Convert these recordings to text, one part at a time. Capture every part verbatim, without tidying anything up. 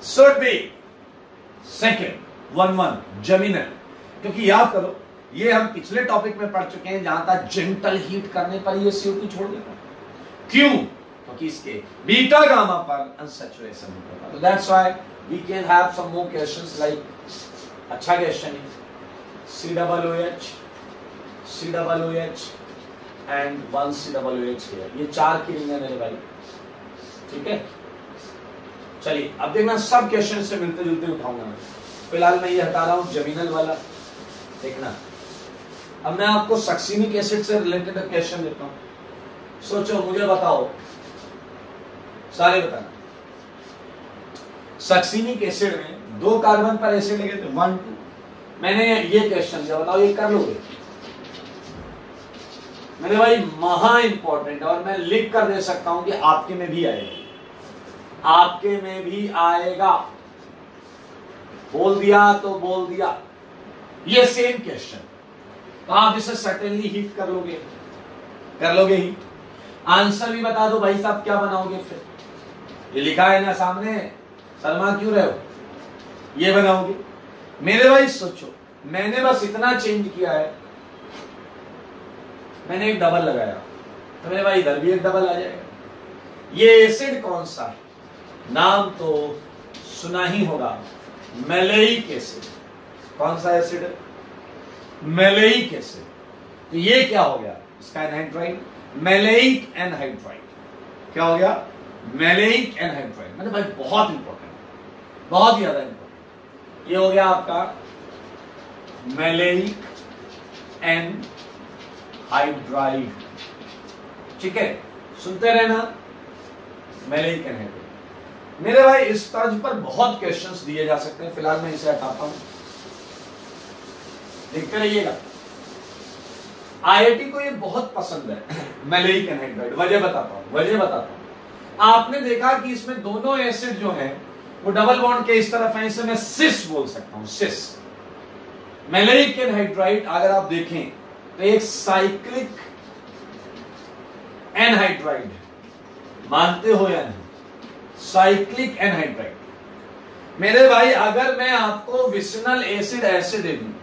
Should be second one one जमीनल, क्योंकि याद करो ये हम पिछले टॉपिक में पढ़ चुके हैं, जहां तक जेंटल हीट करने पर ये सी ओ टू छोड़ देता है। क्यों? क्योंकि इसके बीटा गामा पर अनसैचुरेशन होता है। तो that's why we can have some more questions like, अच्छा क्वेश्चन है, C double O H, C double O H and one C double O H here, ये चार की रिंग है मेरे भाई, ठीक है। चलिए अब देखना सब क्वेश्चन से मिलते जुलते उठाऊंगा मैं, फिलहाल मैं ये हटा रहा हूं जमीनल वाला। देखना अब मैं आपको सक्सीनिक एसिड से रिलेटेड क्वेश्चन देता हूं, सोचो मुझे बताओ, सारे बताना। सक्सीनिक एसिड में दो कार्बन पर एसिड लगे थे, वन टू, मैंने ये क्वेश्चन दिया, बताओ ये कर लोगे? मेरे भाई महा इंपॉर्टेंट है, और मैं लिख कर दे सकता हूं कि आपके में भी आएगा, आपके में भी आएगा, बोल दिया तो बोल दिया। ये सेम क्वेश्चन, तो आप इसे सर्टेनली हिट कर लोगे, कर लोगे हिट। आंसर भी बता दो भाई साहब, क्या बनाओगे फिर? ये लिखा है ना सामने, शर्मा क्यों रहे हो? ये बनाओगे मेरे भाई। सोचो मैंने बस इतना चेंज किया है, मैंने एक डबल लगाया, तो मेरे भाई इधर भी एक डबल आ जाएगा। ये एसिड कौन सा है? नाम तो सुना ही होगा, मैलेइक एसिड। कौन सा एसिड है? Maleic acid. तो ये क्या हो गया? इसका एनहाइड्राइड, मैलेइक एनहाइड्राइड। क्या हो गया? Maleic anhydride. मतलब भाई बहुत इंपॉर्टेंट, बहुत ज्यादा इंपॉर्टेंट। ये हो गया आपका मैलेइक एनहाइड्राइड, ठीक है, सुनते रहना, मैलेइक एनहाइड्राइड। मेरे भाई इस तर्ज पर बहुत क्वेश्चंस दिए जा सकते हैं, फिलहाल मैं इसे हटाता हूं, देखते रहिएगा। आईआईटी को ये बहुत पसंद है मैलेइक एनहाइड्राइड। वजह बताता हूं, वजह बताता हूं। आपने देखा कि इसमें दोनों एसिड जो है वो डबल बॉन्ड के इस तरफ है, इसे मैं सिस बोल सकता हूं, सिस। मैलेइक एनहाइड्राइड अगर आप देखें तो एक साइक्लिक एनहाइड्राइड, मानते हो या नहीं? Cyclic anhydride. मेरे भाई अगर मैं आपको विसिनल एसिड ऐसे दे दूं,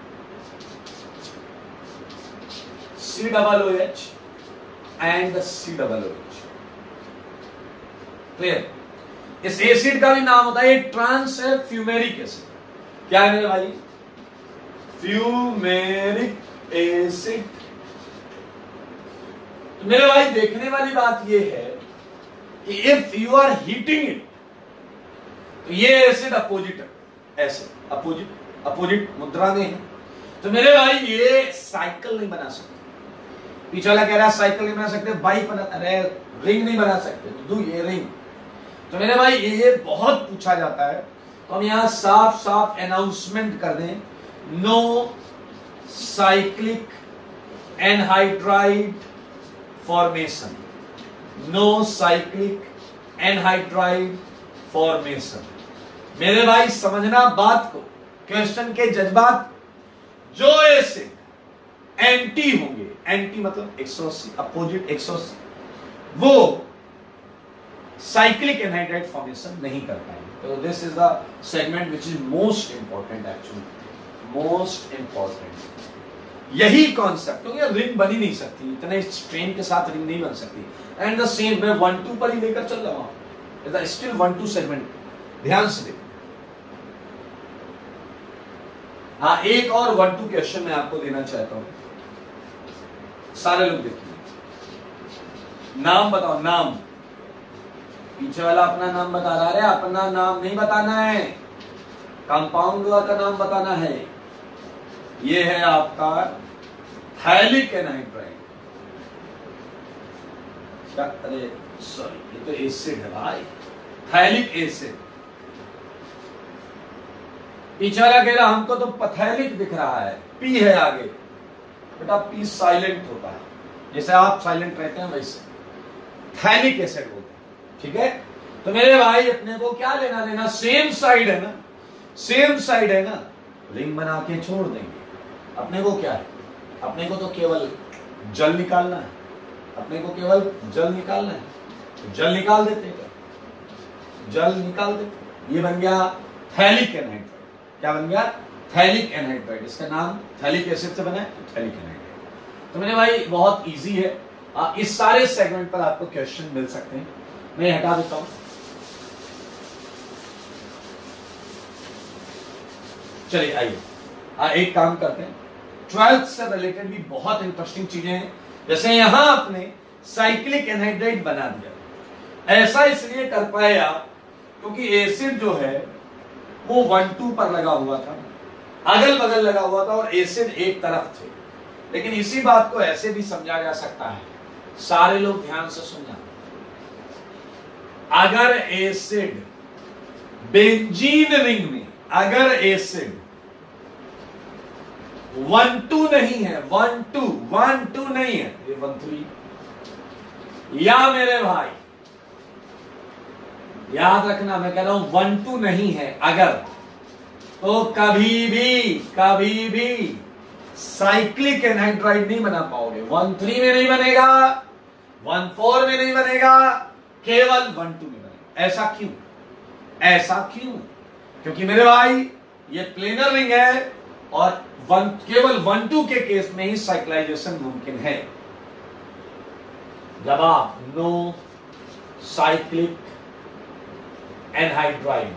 C double O H and C double O H, clear? इस एसिड का भी नाम होता है ट्रांस है फ्यूमेरिक एसिड। क्या है मेरे भाई? Fumaric acid. तो मेरे भाई देखने वाली बात यह है कि if you are heating it, तो ये एसिड अपोजिट है, ऐसे अपोजिट, अपोजिट मुद्रा में है। तो मेरे भाई ये साइकिल नहीं बना सकते। पीछे वाला कह रहा है साइकिल नहीं बना सकते, बाइक बना, अरे रिंग नहीं बना सकते, तो ये रिंग। तो मेरे भाई ये बहुत पूछा जाता है, तो हम यहां साफ साफ अनाउंसमेंट कर दें, no cyclic anhydride formation, no cyclic anhydride formation. मेरे भाई समझना बात को, क्वेश्चन के जज्बात। जो एसिड एंटी होंगे, एंटी मतलब एक सौ अस्सी, अपोजिट एक सौ अस्सी, वो साइक्लिक एनहाइड्राइड फॉर्मेशन नहीं कर पाएंगे। तो this is the segment which is most important, actually most important यही कॉन्सेप्ट। क्योंकि रिंग बन ही नहीं सकती, इतने स्ट्रेन के साथ रिंग नहीं बन सकती। एंड द सेम मैं वन टू पर ही लेकर चल रहा हूं, स्टिल वन टू सेगमेंट, ध्यान से देखो। हाँ, एक और वन टू क्वेश्चन मैं आपको देना चाहता हूं, सारे लोग देखिए। नाम बताओ, नाम। पीछे वाला अपना नाम बता रहा है, अपना नाम नहीं बताना है, कंपाउंड का नाम बताना है। ये है आपका थायलिक एनहाइड्राइड। अरे सॉरी, ये तो एसिड है भाई, थायलिक एसिड। पीछे वाला कह रहा हमको तो पैथेलिक दिख रहा है, पी है आगे। बेटा पी साइलेंट होता है, जैसे आप साइलेंट रहते हैं वैसे थायलिक एसिड बोलते हैं, ठीक है। तो मेरे भाई अपने को क्या लेना देना, सेम साइड है ना, सेम साइड है ना, रिंग बना के छोड़ देंगे। अपने को क्या है, अपने को तो केवल जल निकालना है, अपने को केवल जल निकालना है, तो जल निकाल देते हैं, जल निकाल देते। ये बन गया थैलिक एनहाइड्राइड। क्या बन गया? Phthalic anhydride. इसका नाम थैलिक एसिड से बना है, तो थैलिक एनहाइड्राइड। तो मैंने भाई बहुत इजी है, आ, इस सारे सेगमेंट पर आपको क्वेश्चन मिल सकते हैं। मैं हटा देता हूं। चलिए आइए एक काम करते हैं, ट्वेल्थ से रिलेटेड भी बहुत इंटरेस्टिंग चीजें हैं। जैसे यहां आपने साइक्लिक एनहाइड्राइड बना दिया, ऐसा इसलिए कर पाए आप क्योंकि एसिड जो है वो वन टू पर लगा हुआ था, अगल बगल लगा हुआ था और एसिड एक तरफ थे। लेकिन इसी बात को ऐसे भी समझा जा सकता है, सारे लोग ध्यान से सुनना। अगर एसिड बेंजीन रिंग में, अगर एसिड वन टू नहीं है, वन टू वन टू नहीं है, ये वन थ्री, या मेरे भाई याद रखना, मैं कह रहा हूं वन टू नहीं है अगर, तो कभी भी कभी भी साइक्लिक एनहाइड्राइड नहीं बना पाओगे। वन थ्री में नहीं बनेगा, वन फोर में नहीं बनेगा, केवल वन टू में बनेगा। ऐसा क्यों? ऐसा क्यों? क्योंकि मेरे भाई ये प्लेनर रिंग है और वन केवल वन टू के केस में ही साइक्लाइजेशन मुमकिन है। जब आप नो साइक्लिक एनहाइड्राइड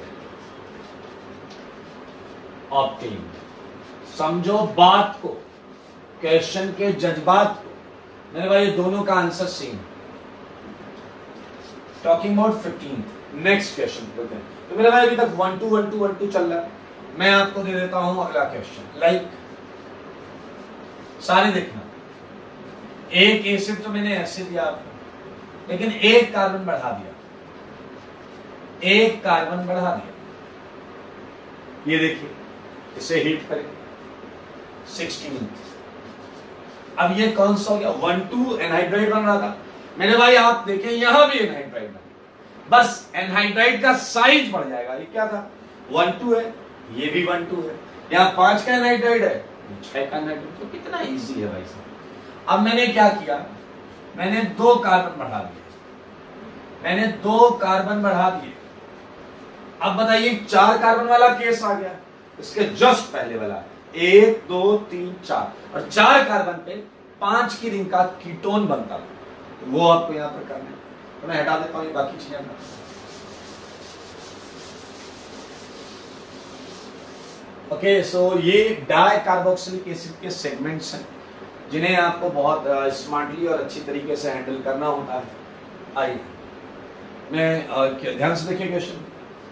ऑब्टेन, समझो बात को, क्वेश्चन के जज्बात को। मेरे भाई ये दोनों का answer same. Talking about fifteen, next question बोलते हैं। तो मेरे भाई अभी तक one two one two one two चल रहा है। मैं आपको दे देता हूं अगला क्वेश्चन। लाइक सारे देखना, एक एसिड तो मैंने ऐसे दिया आपको, लेकिन एक कार्बन बढ़ा दिया, एक कार्बन बढ़ा दिया। ये देखिए, इसे हीट करें सिक्सटीन। अब ये कौन सा हो गया? वन टू एनहाइड्राइड बन रहा था। मेरे भाई आप देखें यहां भी एनहाइड्राइड बन, बस एनहाइड्राइड का साइज बढ़ जाएगा। ये क्या था? वन टू है, ये भी वन टू है, यहां पांच का एनहाइड्राइड है, छह का एनहाइड्राइड। तो कितना इजी है भाई साहब। अब मैंने क्या किया? मैंने दो कार्बन बढ़ा दिए, मैंने दो कार्बन बढ़ा दिए। अब बताइए चार कार्बन वाला केस आ गया, इसके जस्ट पहले वाला, एक दो तीन चार, और चार कार्बन पे पांच की रिंग का कीटोन बनता था, तो वो आपको यहां पर करना है। तो मैं हटा देता हूं ये बाकी चीजें। ओके, सो ये डाई कार्बोक्सिलिक एसिड के सेगमेंट्स हैं जिन्हें आपको बहुत स्मार्टली और अच्छी तरीके से हैंडल करना होता है। आइए मैं uh, ध्यान से देखिए question.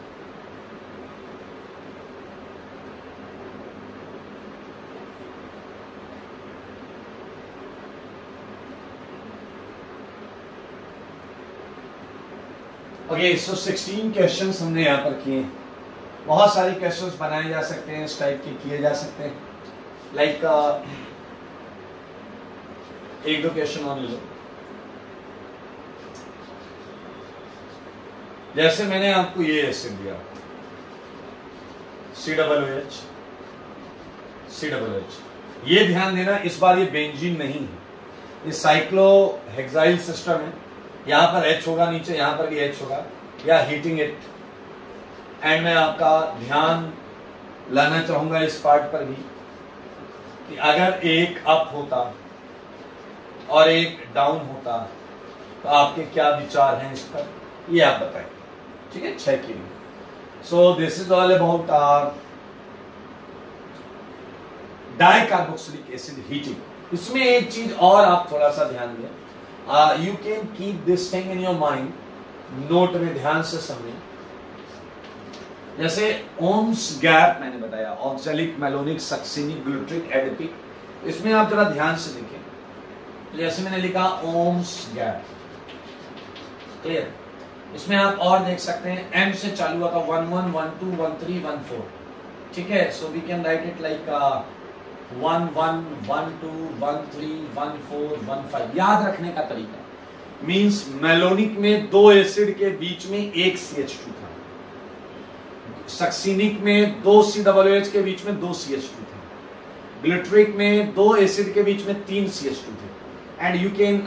Okay, so sixteen questions हमने यहां पर किए। बहुत सारे क्वेश्चंस बनाए जा सकते हैं, इस टाइप के किए जा सकते हैं। लाइक like, uh, एक दो क्वेश्चन और ले लो। जैसे मैंने आपको ये एसिड दिया, C double H, C double H. ये ध्यान देना, इस बार ये बेंजीन नहीं है, ये साइक्लोहेक्साइल सिस्टम है। यहां पर H होगा नीचे, यहां पर भी H होगा, या हीटिंग इट। एंड मैं आपका ध्यान लाना चाहूंगा इस पार्ट पर भी कि अगर एक अप होता और एक डाउन होता तो आपके क्या विचार हैं इस पर, ये आप बताएं। ठीक है, छह की। So this is all about dicarboxylic acid heating. इसमें एक चीज और आप थोड़ा सा ध्यान दें, you can keep this thing in your mind, note में ध्यान से समझें। जैसे ओम्स गैप मैंने बताया, oxalic, malonic, succinic, glutaric, adipic, इसमें आप जरा ध्यान से देखें। जैसे मैंने लिखा ओम्स गैप, क्लियर। इसमें आप और देख सकते हैं, एम से चालू हुआ था, one one one two one three one four. ठीक है, so we can write it like one one one two one three one four one five. याद रखने का तरीका मींस मेलोनिक में दो एसिड के बीच में एक सी एच टू था, सक्सिनिक में दो सी डबल एच के बीच में दो सी एच टू थे, ग्लिट्रिक में दो एसिड के बीच में तीन सी एच टू थे। And you can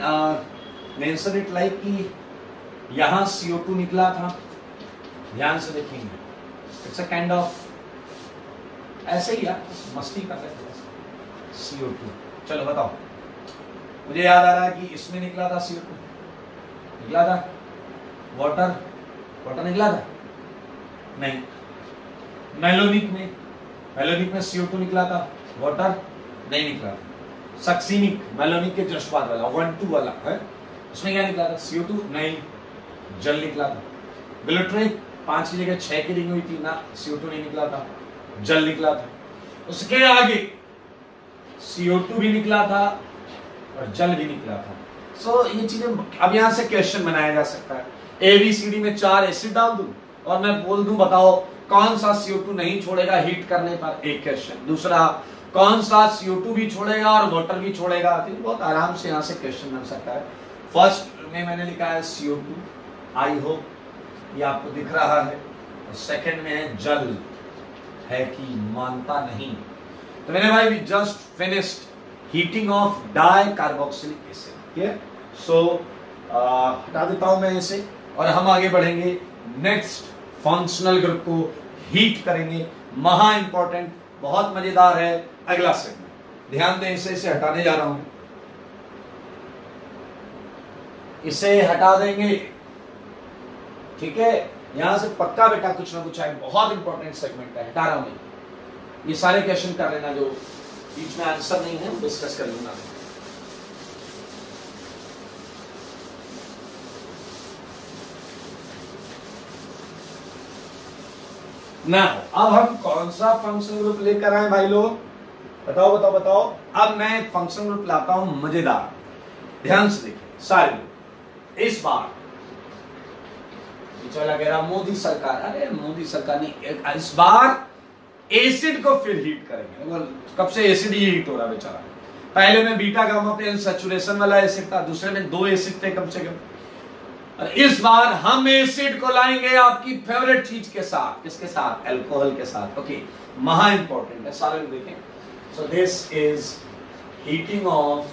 mention it like कि यहां सी ओ टू निकला था, ध्यान से देखेंगे, इट्स अ काइंड ऑफ ऐसे ही यार मस्ती कर रहे थे सी ओ टू। चलो बताओ, मुझे याद आ रहा है कि इसमें निकला था सी ओ टू, निकला था वाटर, वाटर निकला था नहीं। मेलोनिक में, मेलोनिक में सी ओ टू निकला था, वाटर नहीं निकला था। सक्सीनिक, मेलोनिक के जस्ट बाद वाला वन टू वाला है, उसमें क्या निकला था सी ओ टू नहीं, जल निकला था। ग्लूट्रेट पांच की जगह छह की रिंग हुई थी ना, सी ओ टू नहीं निकला था, जल निकला था। उसके आगे सी ओ टू भी निकला था और जल भी निकला था। सो so, ये चीजें अब यहां से क्वेश्चन बनाया जा सकता है। ए बी सी डी में चार एसिड डाल दूं और मैं बोल दूं बताओ कौन सा सी ओ टू नहीं छोड़ेगा हीट करने पर, एक क्वेश्चन। दूसरा, कौन सा सी ओ टू भी छोड़ेगा और वाटर भी छोड़ेगा। तो बहुत आराम से यहां से क्वेश्चन बन सकता है। फर्स्ट में मैंने लिखा है सी ओ टू, आई होप ये आपको दिख रहा है। और सेकंड में है जल, है कि मानता नहीं। तो मैंने भाई just finished heating of dicarboxylic acid. So हटा देता हूं मैं इसे और हम आगे बढ़ेंगे नेक्स्ट फंक्शनल ग्रुप को हीट करेंगे। महा इंपॉर्टेंट, बहुत मजेदार है अगला सेगमेंट। ध्यान दें, इसे इसे हटाने जा रहा हूं, इसे हटा देंगे, ठीक है। यहां से पक्का बेटा कुछ ना कुछ आए, बहुत इंपॉर्टेंट सेगमेंट है, हटा रहा हूं। ये सारे क्वेश्चन कर लेना जो बीच में आंसर नहीं है, डिस्कस कर लूंगा। ना अब हम कौन सा फंक्शन ग्रुप लेकर आए भाई लोग, बताओ बताओ बताओ। अब मैं फंक्शन ग्रुप लाता हूं मजेदार, ध्यान से देखिए सारे लोग। इस बार चला गया मोदी सरकार, अरे मोदी सरकार ने इस बार एसिड को फिर हीट करेंगे। कब से एसिड ही हीट हो रहा बेचारा। पहले में बीटा गामा पे सैचुरेशन वाला एसिड था, दूसरे में दो एसिड थे कम से कम। और इस बार हम एसिड को लाएंगे आपकी फेवरेट चीज के साथ, किसके साथ, अल्कोहल के साथ। ओके, महा इंपॉर्टेंट है, सारे लोग देखें। So this is heating of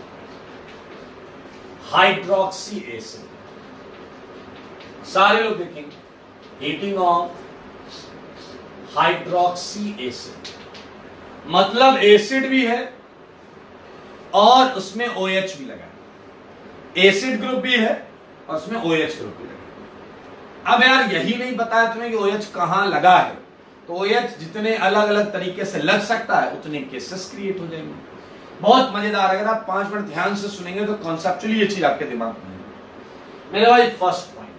hydroxy acid, सारे लोग देखेंगे, हीटिंग ऑफ हाइड्रोक्सी एसिड। मतलब एसिड भी है और उसमें OH भी लगा है, एसिड ग्रुप भी है और उसमें OH ग्रुप भी लगा है। अब यार यही नहीं बताया तुम्हें कि OH कहां लगा है, तो OH जितने अलग अलग तरीके से लग सकता है उतने केसेस क्रिएट हो जाएंगे। बहुत मजेदार, अगर आप पांच मिनट ध्यान से सुनेंगे तो कॉन्सेप्चुअली ये चीज आपके दिमाग में है। मेरे भाई फर्स्ट पॉइंट,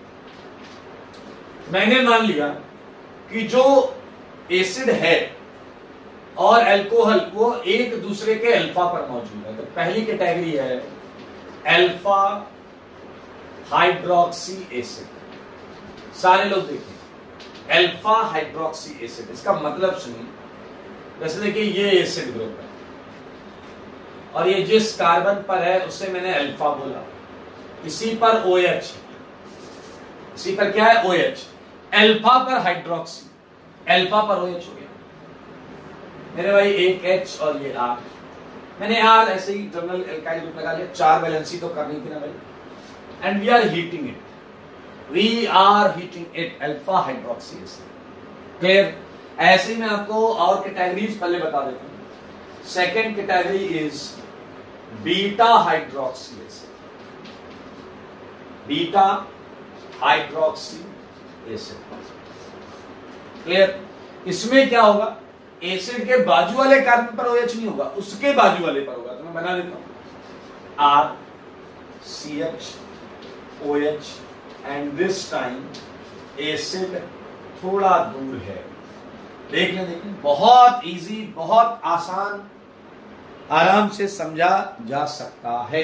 मैंने मान लिया कि जो एसिड है और अल्कोहल वो एक दूसरे के अल्फा पर मौजूद है। तो पहली कैटेगरी है अल्फा हाइड्रोक्सी एसिड। सारे लोग देखें, अल्फा हाइड्रोक्सी एसिड, इसका मतलब सुनिए। जैसे देखिए ये एसिड ग्रुप है और ये जिस कार्बन पर है उससे मैंने अल्फा बोला, इसी पर OH, इसी पर क्या है OH, अल्फा पर हाइड्रोक्सी, अल्फा पर OH हो गया मेरे भाई, एक H और ये R। मैंने R ऐसे ही जनरल एल्काइल ग्रुप लगा लिया, चार वैलेंसी तो करनी थी ना भाई। And we are heating it, we are heating it, alpha hydroxy acid. Clear? ऐसे ही मैं आपको और कैटेगरीज पहले बता देता हूं। Second category is beta hydroxy acid, beta hydroxy acid. Clear? इसमें क्या होगा, एसिड के बाजू वाले कार्बन पर OH नहीं होगा, उसके बाजू वाले पर होगा। तो मैं बना देता हूं R C H OH and this time acid थोड़ा दूर है। देख लें, देख लें, बहुत इजी, बहुत आसान, आराम से समझा जा सकता है।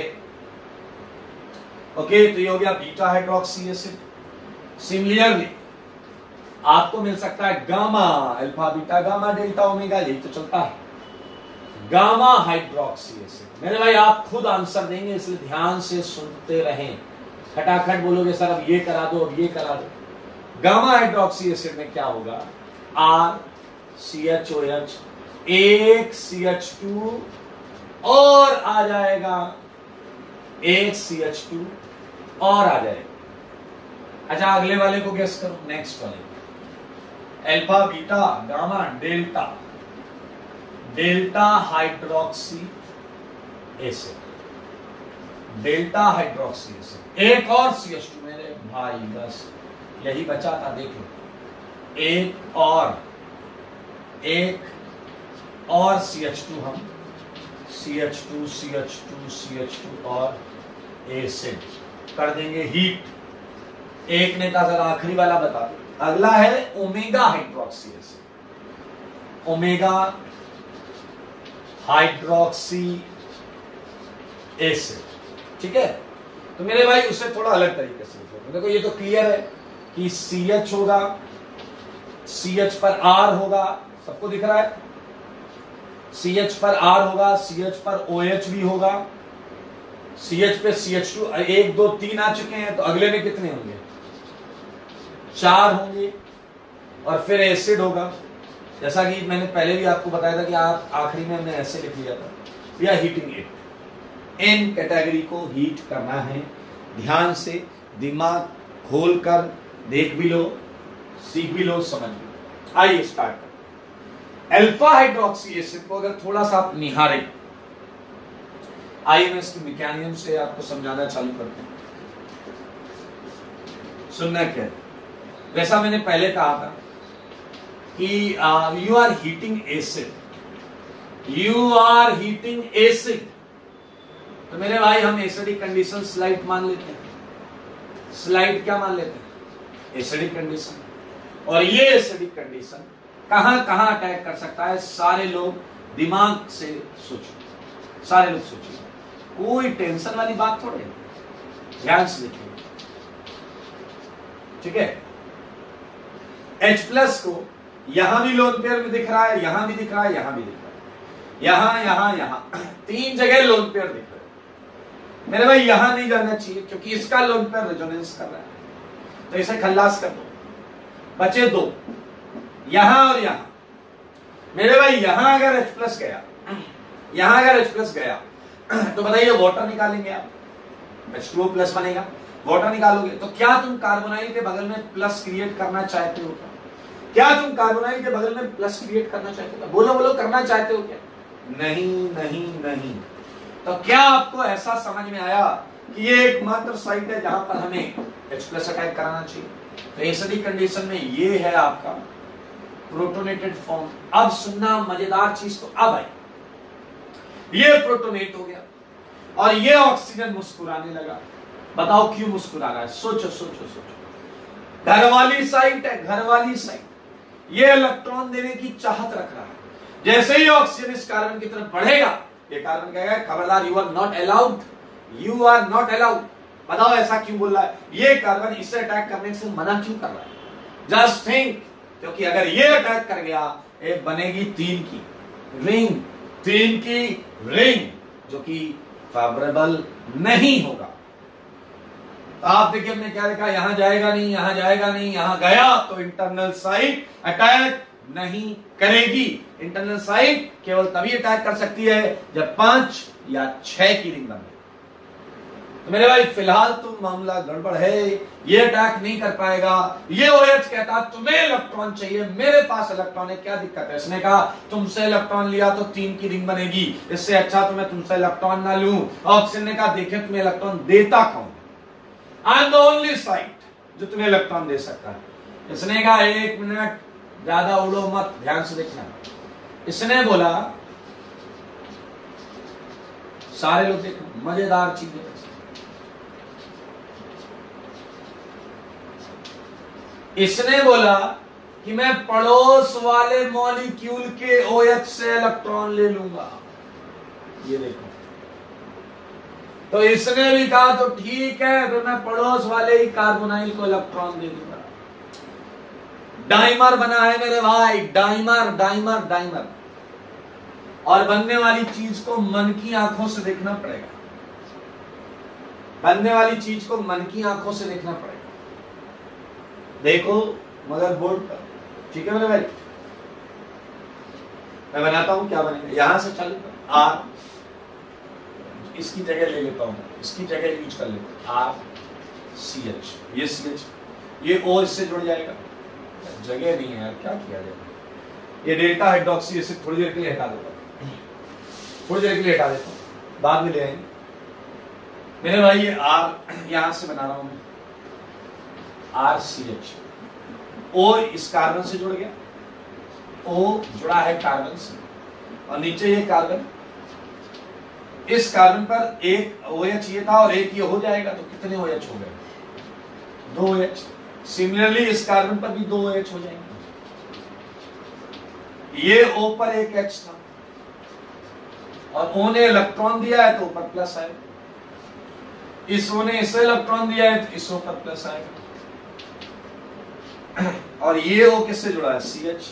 ओके, तो ये हो गया बीटा हाइड्रोक्सी एसिड। सिमिलरली आपको मिल सकता है gamma, alpha beta gamma delta omega, यही तो चलता है गामा हाइड्रोक्सी एसिड। मेरे भाई आप खुद आंसर देंगे, इसलिए ध्यान से सुनते रहें। खटाखट बोलोगे सर अब ये करा दो, अब ये करा दो। गामा हाइड्रोक्सी एसिड में क्या होगा, R C H O H, एक C H टू और आ जाएगा, एक C H टू और आ जाएगा। अच्छा, अगले वाले को गेस करो, नेक्स्ट वाले। Alpha beta gamma delta, delta hydroxy acid, delta hydroxy acid. एक और सी एच टू मेरे भाई, बस यही बचा था, देख लो। एक और एक और सी एच टू, हम C H two C H two C H two और एसिड कर देंगे हीट। एक ने कहा जरा आखिरी वाला बता दो। अगला है omega hydroxy acid, omega hydroxy acid, ठीक है। तो मेरे भाई उसे थोड़ा अलग तरीके से देखो, ये तो क्लियर है कि सी एच होगा, सी एच पर आर होगा, सबको दिख रहा है, सी एच पर आर होगा, सी एच पर ओ एच भी होगा, सी एच पे सी एच टू, एक दो तीन आ चुके हैं, तो अगले में कितने होंगे, चार होंगे, और फिर एसिड होगा। जैसा कि मैंने पहले भी आपको बताया था कि आप आखिरी में हमने ऐसे लिख लिया था, वी आर हीटिंग इट, इन कैटेगरी को हीट करना है। ध्यान से दिमाग खोल कर देख भी लो, सीख भी लो, समझ भी लो। आइए स्टार्ट करें। अल्फा हाइड्रोक्सी एसिड को अगर थोड़ा सा आप निहारें, आइए मैं इसकी मैकेनिज्म से आपको समझाना चालू करते हैं। सुनना क्या है, वैसा मैंने पहले कहा था कि you are heating acid, you are heating acid. तो मेरे भाई हम एसिडिक कंडीशन स्लाइड मान लेते हैं, स्लाइड क्या मान लेते हैं, एसिडिक कंडीशन। और ये एसिडिक कंडीशन कहां कहां अटैक कर सकता है, सारे लोग दिमाग से सोचो, सारे लोग सोचिए, कोई टेंशन वाली बात थोड़ी, ध्यान से देखिए, ठीक है। H प्लस को यहां भी लोन पेयर में दिख रहा है, यहां भी दिख रहा है, यहां भी दिख रहा है, यहां यहां यहां तीन जगह लोन पेयर दिख रहा है। मेरे भाई यहां नहीं जाना चाहिए क्योंकि इसका लोन पेयर रेजोनेंस कर रहा है, तो इसे खल्लास कर दो, बचे दो, यहां और यहां। मेरे भाई यहां अगर H प्लस गया, यहां अगर H प्लस गया तो बताइए वाटर निकालेंगे आप, एच टू ओ प्लस बनेगा, वाटर निकालोगे तो क्या तुम कार्बोनाइल के बगल में प्लस क्रिएट करना चाहते हो क्या? क्या तुम कार्बोनाइल के बगल में प्लस क्रिएट करना चाहते हो? बोलो बोलो, करना चाहते हो क्या? नहीं नहीं नहीं। तो क्या आपको ऐसा समझ में आया कि ये एकमात्र साइट है जहां पर हमें H प्लस अटैक कराना चाहिए? तो एसिडिक कंडीशन में ये है आपका प्रोटोनेटेड फॉर्म। अब सुनना मजेदार चीज, तो अब आई, ये प्रोटोनेट हो गया और ये ऑक्सीजन मुस्कुराने लगा। बताओ क्यों मुस्कुरा रहा है? सोचो सोचो सोचो। घर वाली साइट है, घर वाली साइट, ये इलेक्ट्रॉन देने की चाहत रख रहा है। जैसे ही ऑक्सीजन इस कार्बन की तरफ बढ़ेगा, ये कार्बन कहेगा खबरदार, you are not allowed, you are not allowed. बताओ ऐसा क्यों बोल रहा है? ये कार्बन इससे अटैक करने से मना क्यों कर रहा है? जस्ट थिंक, क्योंकि अगर ये अटैक कर गया, एक बनेगी तीन की रिंग, तीन की रिंग, जो कि फेवरेबल नहीं होगा। तो आप देखिए हमने क्या देखा, यहां जाएगा नहीं, यहां जाएगा नहीं, यहां गया तो इंटरनल साइट अटैक नहीं करेगी। इंटरनल साइट केवल तभी अटैक कर सकती है जब पांच या छह की रिंग बने। तो मेरे भाई फिलहाल तो मामला गड़बड़ है, ये अटैक नहीं कर पाएगा। ये ओएच कहता तुम्हें इलेक्ट्रॉन चाहिए, मेरे पास इलेक्ट्रॉन है, क्या दिक्कत है? इसने कहा तुमसे इलेक्ट्रॉन लिया तो तीन की रिंग बनेगी, इससे अच्छा तो मैं तुमसे इलेक्ट्रॉन ना लूं। ऑक्सीजन ने कहा देखे तुम्हें इलेक्ट्रॉन देता कौन? I am the only site जो तुम्हें इलेक्ट्रॉन दे सकता है। इसने कहा एक मिनट, ज्यादा उड़ो मत, ध्यान से देखना। इसने बोला, सारे लोग देखो, मजेदार चीज है। इसने बोला कि मैं पड़ोस वाले मॉलिक्यूल के ओएच से इलेक्ट्रॉन ले लूंगा। ये देखो, तो इसने भी कहा तो ठीक है, तो मैं पड़ोस वाले ही कार्बोनाइल को इलेक्ट्रॉन दे दूंगा। डाइमर बना है मेरे भाई, डाइमर डाइमर डाइमर। और बनने वाली चीज को मन की आंखों से देखना पड़ेगा, बनने वाली चीज को मन की आंखों से देखना पड़ेगा। देखो मदर बोर्ड पर, ठीक है मेरे भाई, मैं बनाता हूं क्या बनेगा। यहां से चालू कर, आर, इसकी जगह ले लेता हूं, इसकी जगह यूज कर लेता हूं, आर सी एच, ये सी एच, ये ओ इससे जुड़ जाएगा, जगह नहीं है यार, क्या किया जाए। ये डेल्टा हाइड्रोक्सी एसिड थोड़ी देर के लिए हटा देता हूं, थोड़ी देर के लिए हटा देता हूं, बाद में ले आएंगे। मेरे भाई ये आर यहां से बना रहा हूं मैं, आर सी एच, ओ इस कार्बन से जुड़ गया, ओ जुड़ा है कार्बन से, और नीचे ये कार्बन, इस कार्बन पर एक ओ एच ये था और एक ये हो जाएगा, तो कितने ओ एच हो गए? दो ओ एच। सिमिलरली इस कार्बन पर भी दो ओ एच हो जाएंगे। ये O पर एक H था और O ने इलेक्ट्रॉन दिया है तो ऊपर प्लस आएगा, इस O ने इसे इलेक्ट्रॉन दिया है तो इस O पर प्लस आएगा, और ये O किससे जुड़ा है? C H.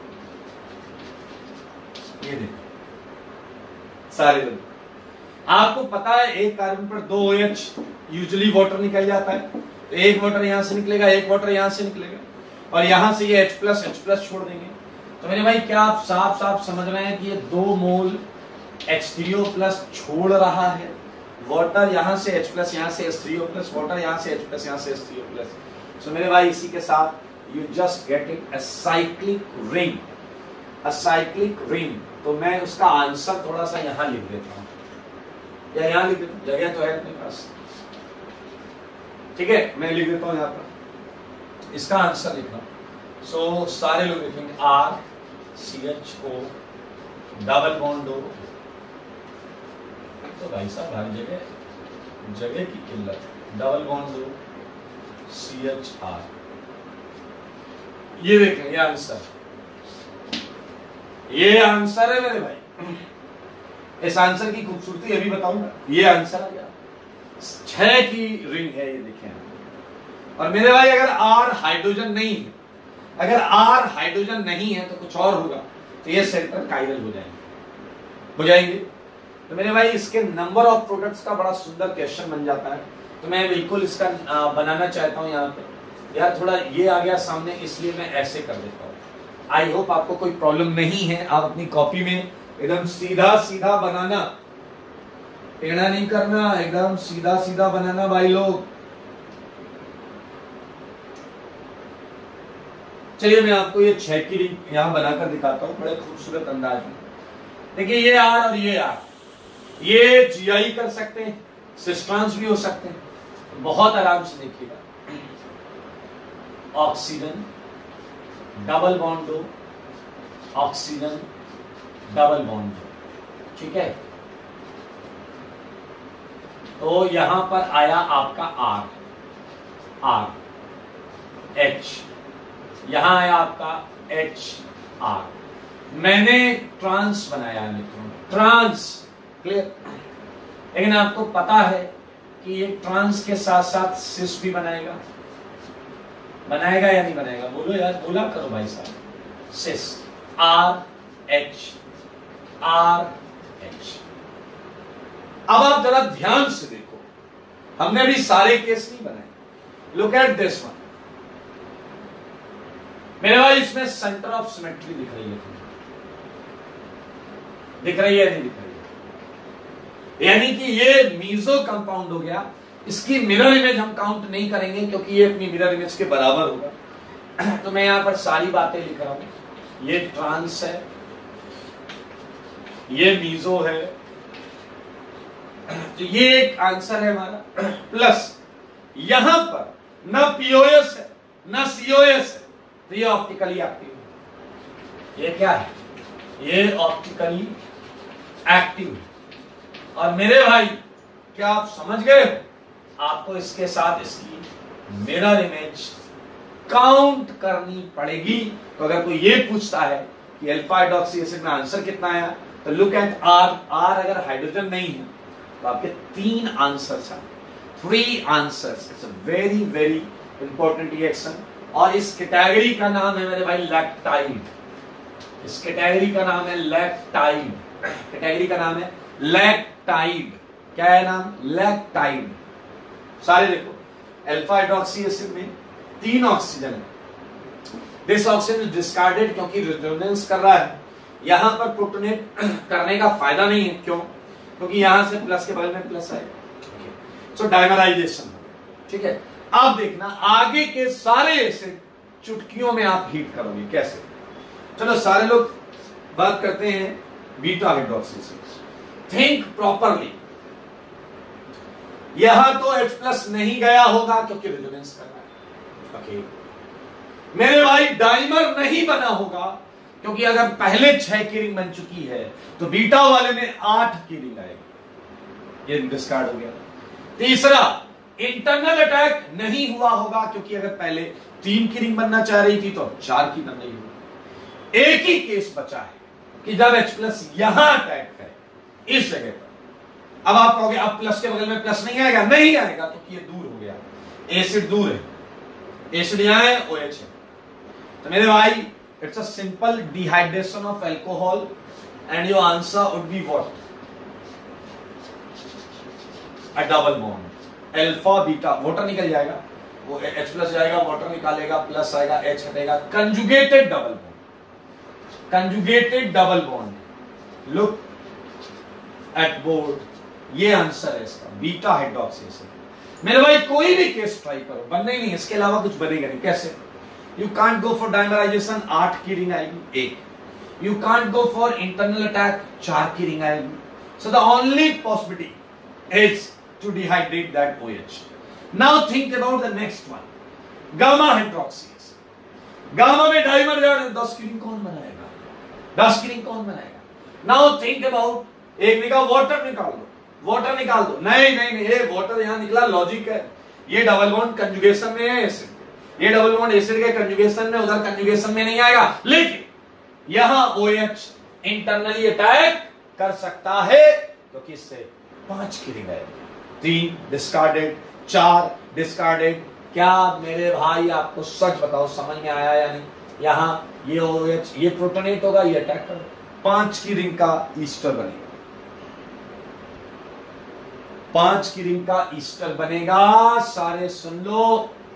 ये देखो सारे लोग, आपको पता है एक कार्बन पर दो OH यूजुअली वाटर निकल जाता है, तो एक वाटर यहां से निकलेगा, एक वाटर यहां से निकलेगा, और यहां से ये H प्लस H प्लस छोड़ देंगे। तो मेरे भाई क्या आप साफ साफ समझ रहे हैं कि ये दो mole H three O plus छोड़ रहा है, वाटर यहां से H प्लस, यहां से H three O plus, water यहां से H प्लस, यहां से H three O plus. So मेरे भाई इसी के साथ you just getting a cyclic ring, a cyclic ring. तो मैं उसका आंसर थोड़ा सा यहां लिख देता हूं, या यहां लिख देता हूं, जगह तो है अपने पास, ठीक है, मैं लिख देता हूं यहां पर, इसका आंसर लिख रहा हूं। सो so, सारे लोग लिखेंगे R C H O double bond O. तो भाई साहब हर जगह जगह की किल्लत, double bond O C H R. ये देखें, ये आंसर, ये आंसर है मेरे भाई। इस आंसर की खूबसूरती अभी बताऊंगा। ये आंसर आ गया, छह की रिंग है ये, देखें। और मेरे भाई अगर आर हाइड्रोजन नहीं है, अगर आर हाइड्रोजन नहीं है तो कुछ और होगा, तो ये सेंटर कायरल हो जाएंगे, हो जाएंगे। तो मेरे भाई इसके नंबर ऑफ प्रोडक्ट्स का बड़ा सुंदर क्वेश्चन बन जाता है, तो मैं बिल्कुल इसका बनाना चाहता हूं यहाँ पे। यार थोड़ा ये आ गया सामने, इसलिए मैं ऐसे कर देता हूँ। आई होप आपको कोई प्रॉब्लम नहीं है, आप अपनी कॉपी में एकदम सीधा सीधा बनाना, टेढ़ा नहीं करना, एकदम सीधा सीधा बनाना भाई लोग। चलिए मैं आपको ये छह की रिंग यहां बनाकर दिखाता हूं बड़े खूबसूरत अंदाज में। देखिए ये आर और ये आर, ये जीआई कर सकते हैं, सिस्ट्रॉन्स भी हो सकते हैं, बहुत आराम से देखिएगा। ऑक्सीजन डबल बॉन्ड दो, ऑक्सीजन डबल बॉन्ड दो, ठीक है। तो यहां पर आया आपका आर, आर एच, यहां आया आपका एच आर। मैंने ट्रांस बनाया इलेक्ट्रॉन, ट्रांस, क्लियर। लेकिन आपको पता है कि ये ट्रांस के साथ साथ सिस भी बनाएगा, बनाएगा या नहीं बनाएगा? बोलो यार, बोला करो भाई साहब। Cis, R H, R H. अब आप जरा ध्यान से देखो, हमने भी सारे केस नहीं बनाए। लुक एट दिस वन मेरे भाई, इसमें सेंटर ऑफ सिमेट्री दिख रही है, दिख रही है नहीं दिख रही है? यानी कि ये मीजो कंपाउंड हो गया। इसकी मिरर इमेज हम काउंट नहीं करेंगे क्योंकि ये अपनी मिरर इमेज के बराबर होगा। तो मैं यहां पर सारी बातें लिख रहा हूं। ये ट्रांस है, ये मीजो है, तो ये एक आंसर है हमारा। प्लस यहां पर ना पीओएस है ना सीओएस है, तो ये ऑप्टिकली एक्टिव है। ये क्या है? ये ऑप्टिकली एक्टिव। और मेरे भाई क्या आप समझ गए हो? आपको इसके साथ इसकी मिरर इमेज काउंट करनी पड़ेगी। तो अगर कोई ये पूछता है कि अल्फा हाइड्रोक्सी एसिड में आंसर कितना आया, तो लुक एट आर। आर अगर हाइड्रोजन नहीं है तो आपके तीन आंसर्स हैं, three answers. It's a very very important reaction. और इस कैटेगरी का नाम है मेरे भाई लैक्टाइड। इस कैटेगरी का नाम है लैक्टाइड। कैटेगरी का नाम है लैक्टाइड। क्या है नाम? लैक्टाइड। सारे देखो, अल्फा हाइड्रोक्सी एसिड में तीन ऑक्सीजन है। दिस ऑक्सीजन इज डिस्कार्डेड क्योंकि रेजोनेंस कर रहा है। यहां पर प्रोटोनेट करने का फायदा नहीं है। क्यों? क्योंकि यहां से प्लस के बगल में प्लस आएगा। सो डाइमराइजेशन, ठीक है। अब देखना आगे के सारे एसिड चुटकियों में आप हीट करोगे। कैसे? चलो सारे लोग बात करते हैं बीटा हाइड्रोक्सी से। Think properly. यह तो H प्लस नहीं गया होगा क्योंकि रेजोनेंस कर रहा है। ओके, मेरे भाई डाइमर नहीं बना होगा क्योंकि अगर पहले छह की रिंग बन चुकी है तो बीटा वाले में आठ की रिंग आएगी, ये डिस्कार्ड हो गया। तीसरा, इंटरनल अटैक नहीं हुआ होगा क्योंकि अगर पहले तीन की रिंग बनना चाह रही थी तो अब चार की बन रही होगी। एक ही केस बचा है कि जब H प्लस यहां अटैक करे इस जगह पर। अब आप कहोगे अब प्लस के बगल में प्लस नहीं आएगा, नहीं आएगा क्योंकि ये दूर हो गया, एसिड दूर है, एसिड यहां है, OH है। तो मेरे भाई it's a simple dehydration of alcohol and your answer would be what? A double bond alpha beta. Water निकल जाएगा, वो H प्लस जाएगा, वाटर निकालेगा, प्लस आएगा, H हटेगा, conjugated double bond, conjugated double bond. Look at board, ये answer है इसका, बीटा हाइड्रोक्सी एसिड। मेरे भाई कोई भी केस ट्राई करो, बनना ही नहीं, इसके अलावा कुछ बनेगा नहीं। कैसे? You can't go for dimerization, आठ की रिंग आएगी, एक। You can't go for internal attack, चार की रिंग आएगी। So the only possibility is to dehydrate that OH. Now think about the next one, gamma hydroxy acid. Gamma में dimer जाए, दस की रिंग कौन बनाएगा? दस की रिंग कौन बनाएगा? नाउ थिंक अबाउट, एक निकाल, वाटर निकाल दो, वाटर निकाल दो। नहीं नहीं नहीं, ये वाटर यहां निकला, लॉजिक है। ये डबल बॉन्ड कंजुगेशन में है एसिड, ये डबल बॉन्ड एसिड के कंजुगेशन में, उधर कंजुगेशन में नहीं आएगा। लेकिन यहां OH इंटरनली अटैक कर सकता है क्योंकि इससे पांच की रिंग आएगी। तीन डिस्कार्डेड, चार डिस्कार्डेड। क्या मेरे भाई आपको सच बताओ समझ में आया या नहीं? यहां ये OH, ये प्रोटोनेट होगा, ये अटैक कर, पांच की रिंग का ईस्टर बनेगा, पांच की रिंग का ईस्टर बनेगा। सारे सुन लो,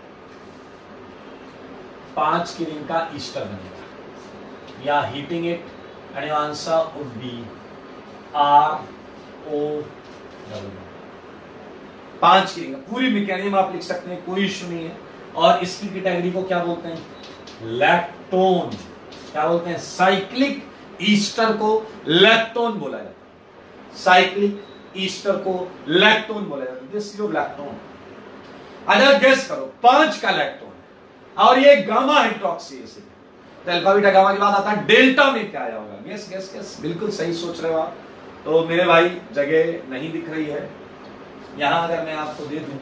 पांच की रिंग का ईस्टर बनेगा। या heating it and your answer would be R O W. पांच की रिंग, पूरी मैकेनिज्म आप लिख सकते हैं, कोई इश्यू नहीं है। और इसकी कैटेगरी को क्या बोलते हैं? लैक्टोन। क्या बोलते हैं? साइक्लिक ईस्टर को लैक्टोन बोला जाता है, साइक्लिक ईस्टर को लैक्टोन बोला जाता है। This your lactone. अगर गेस करो, पांच का लैक्टोन और ये गामा हाइड्रोक्सी एसिड, तो अल्फा बीटा गामा के बाद आता है डेल्टा में क्या आया होगा? गेस गेस गेस, बिल्कुल सही सोच रहे हो आप। तो मेरे भाई जगह नहीं दिख रही है यहां, अगर मैं आपको दे दूं,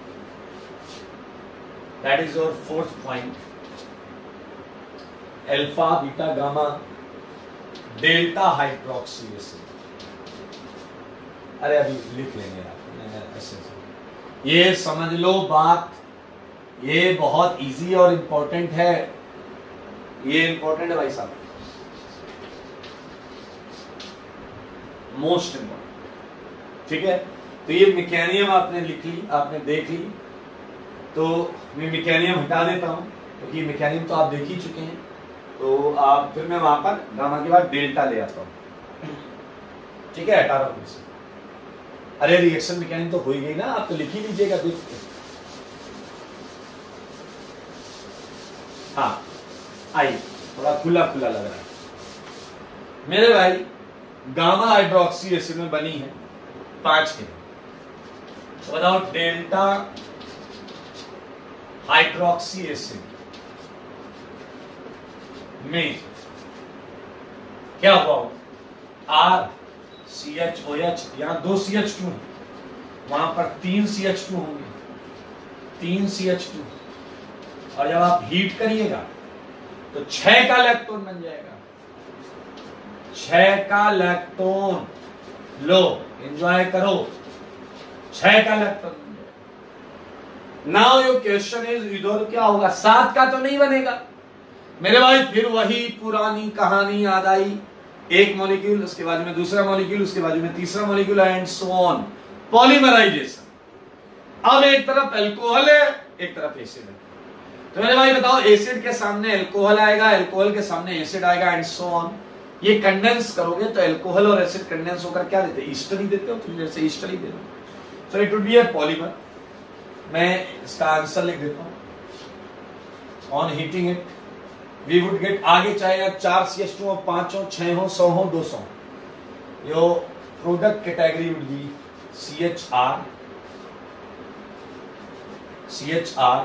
that is your fourth point, alpha beta gamma delta hydroxy acid. अरे अभी लिख लेंगे आप ऐसे, ये समझ लो बात, ये बहुत इजी और इंपॉर्टेंट है, ये इंपॉर्टेंट है भाई साहब, मोस्ट इंपॉर्टेंट। ठीक है, तो ये मैकेनिज्म आपने लिख ली, आपने देख ली, तो मैं मैकेनिज्म हटा देता हूं क्योंकि तो मैकेनिज्म तो आप देख ही चुके हैं। तो आप फिर मैं वहां पर गामा के बाद डेल्टा ले आता हूं। ठीक है, हटा रहा हूं इसे। अरे रिएक्शन मैकेनिज्म तो हो ही गई ना, आप तो लिख ही लीजिएगा देख के। हाँ आइए, थोड़ा खुला खुला लग रहा है मेरे भाई। गामा हाइड्रोक्सी एसिड में बनी है पांच की, तो बताओ डेल्टा हाइड्रोक्सी एसिड में क्या हुआ? R C H O H, यहां दो सी एच टू, वहां पर तीन सी एच टू होंगे, तीन सी एच टू। और जब आप हीट करिएगा तो छह का लैक्टोन बन जाएगा, छह का लैक्टोन। लो एंजॉय करो, छह का लैक्टोन बन जाएगा। नाउ योर क्वेश्चन इज, इधर क्या होगा? सात का तो नहीं बनेगा मेरे भाई। फिर वही पुरानी कहानी याद आई, एक मॉलिक्यूल, उसके बाजू में दूसरा मॉलिक्यूल, उसके बाजू में तीसरा molecule and so on, polymerization. अब एक तरफ अल्कोहल है, एक तरफ एसिड है, तो मेरे भाई बताओ एसिड के सामने अल्कोहल आएगा, अल्कोहल के सामने एसिड आएगा एंड सो ऑन। ये कंडेंस करोगे तो अल्कोहल और एसिड कंडेंस होकर क्या देते हैं? ईस्टर ही देते हो, तो जैसे ईस्टर ही दे दो। So it would be a polymer. मैं इसका आंसर लिख देता हूं, on heating it we would get, आगे चाहे आप चार सी एच टू हो, पांच हो, छह हो, सौ हो, दो सौ, your product category would be C H R, C H R,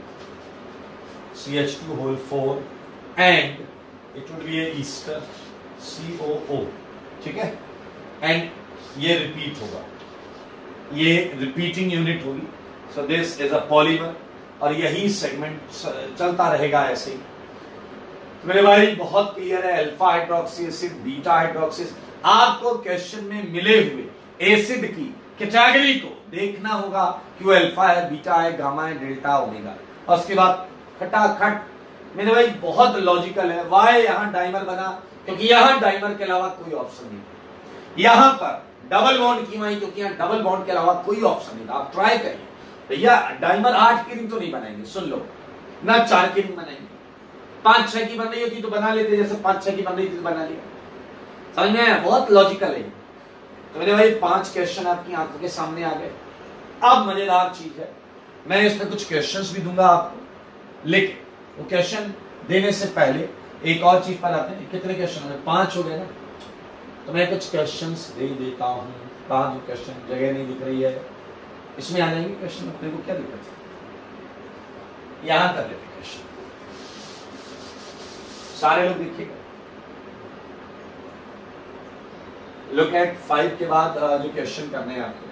C H two whole four and it would be a ester C O O, ठीक है, एंड ये रिपीट होगा, ये रिपीटिंग यूनिट होगी। So this is a polymer और यही segment चलता रहेगा ऐसे ही। तो मेरे भाई बहुत क्लियर है, alpha hydroxy acid, beta hydroxy, आपको क्वेश्चन में मिले हुए एसिड की कैटेगरी को देखना होगा कि वो अल्फा है, बीटा है, गामा है, डेल्टा, ओमेगा, और उसके बाद खटाखट मेरे भाई बहुत लॉजिकल है। वाई यहां डाइमर बना क्योंकि यहां डाइमर के अलावा कोई ऑप्शन नहीं है, यहां पर डबल बॉन्ड क्यों आई क्योंकि यहां डबल बॉन्ड के अलावा कोई ऑप्शन नहीं था। आप ट्राई करिए भैया, डाइमर आठ की रिंग तो नहीं बनाएंगे, सुन लो, ना चार की रिंग बनाएंगे, पांच छह की बन रही होती तो बना लेते, जैसे पांच छह की बन रही थी तो बना लिया। समझ में आया? बहुत लॉजिकल है। तो मेरे भाई पांच क्वेश्चन आपकी आंखों के सामने आ गए। अब मजेदार चीज है, मैं इसमें कुछ क्वेश्चंस भी दूंगा आपको, लेकिन वो क्वेश्चन देने से पहले एक और चीज पर आते हैं। कितने क्वेश्चन है? पांच हो गए ना, तो मैं कुछ क्वेश्चंस दे देता हूं। कहां जो क्वेश्चन जगह नहीं दिख रही है, इसमें आ जाएंगे क्वेश्चन, अपने को क्या दिक्कत है, यहां कर लेते क्वेश्चन, सारे लोग देखिएगा। लुक एट फाइव के बाद जो क्वेश्चन करने हैं आपको,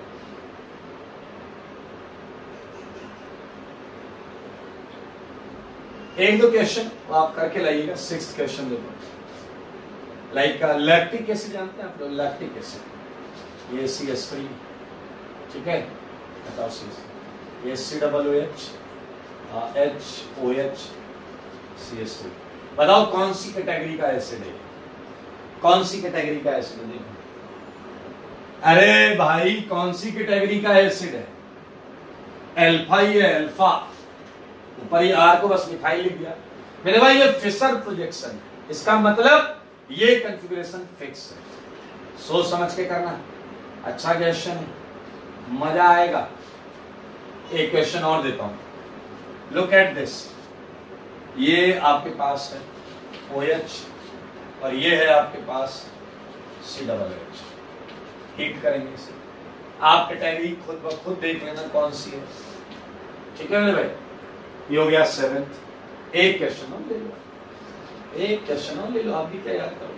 एक दो क्वेश्चन आप करके लाइएगा। सिक्स्थ क्वेश्चन देखो, लाइक लैक्टिक एसिड जानते हैं आप लोग? लैक्टिक एसिड ये सी एस थ्री, ठीक है, बताओ सी ये C double O H H O H C S three, बताओ कौन सी कैटेगरी का एसिड है? कौन सी कैटेगरी का एसिड है? देखो, अरे भाई कौन सी कैटेगरी का एसिड है? अल्फा ही है, अल्फा। ऊपर ही आर को बस मिथाइल लिख दिया। मेरे भाई ये फिशर प्रोजेक्शन है, इसका मतलब ये कॉन्फ़िगरेशन फिक्स है। सोच समझ के करना, अच्छा क्वेश्चन है, मजा आएगा। एक क्वेश्चन और देता हूं, लुक एट दिस, ये आपके पास है OH और ये है आपके पास सी डबल एच। हीट करेंगे इसे, आप कैटेगरी खुद ब खुद देख लेना कौन सी है, ठीक है मेरे भाई? ये हो गया सेवेंथ। एक क्वेश्चन और ले लो, एक क्वेश्चन और ले लो, आप भी क्या याद करोगे?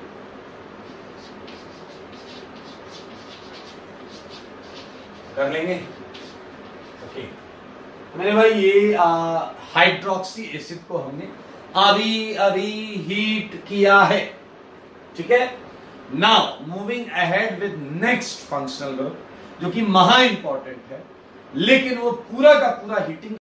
कर लेंगे, ओके। मेरे भाई ये हाइड्रोक्सी एसिड को हमने अभी अभी हीट किया है, ठीक है। Now moving ahead with next functional group, जो कि महा इंपॉर्टेंट है, लेकिन वो पूरा का पूरा हीटिंग